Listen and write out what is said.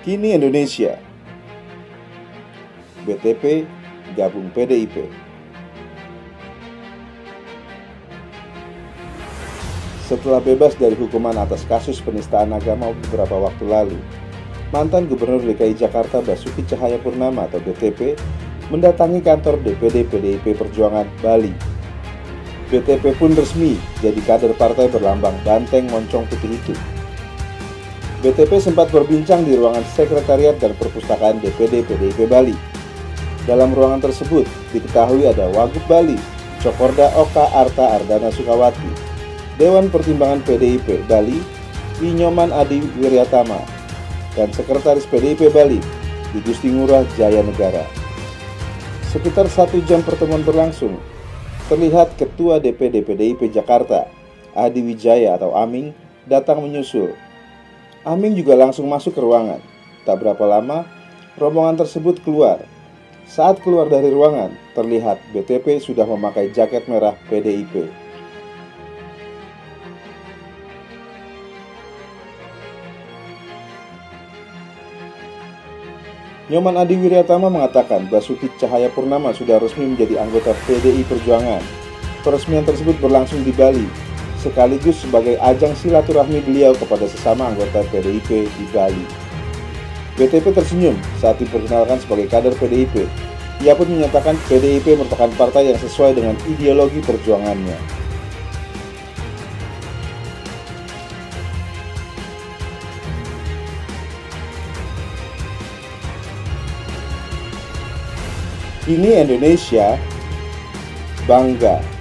Kini Indonesia, BTP gabung PDIP. Setelah bebas dari hukuman atas kasus penistaan agama beberapa waktu lalu, mantan Gubernur DKI Jakarta Basuki Cahayapurnama atau BTP mendatangi kantor DPD PDIP Perjuangan Bali. BTP pun resmi jadi kader partai berlambang banteng moncong putih itu. BTP sempat berbincang di ruangan sekretariat dan perpustakaan DPD PDIP Bali. Dalam ruangan tersebut diketahui ada Wagub Bali, Cokorda Oka Arta Ardana Sukawati, Dewan Pertimbangan PDIP Bali, Inyoman Adi Wiryatama, dan Sekretaris PDIP Bali, I Gusti Ngurah Jaya Negara. Sekitar 1 jam pertemuan berlangsung, terlihat Ketua DPD PDIP Jakarta, Adi Wijaya atau Aming, datang menyusul. Aming juga langsung masuk ke ruangan. Tak berapa lama, rombongan tersebut keluar. Saat keluar dari ruangan, terlihat BTP sudah memakai jaket merah PDIP. Nyoman Adi Wiryatama mengatakan Basuki Cahayapurnama sudah resmi menjadi anggota PDI Perjuangan. Peresmian tersebut berlangsung di Bali, sekaligus sebagai ajang silaturahmi beliau kepada sesama anggota PDIP di Bali. BTP tersenyum saat diperkenalkan sebagai kader PDIP. Ia pun menyatakan PDIP merupakan partai yang sesuai dengan ideologi perjuangannya. Ini Indonesia, bangga.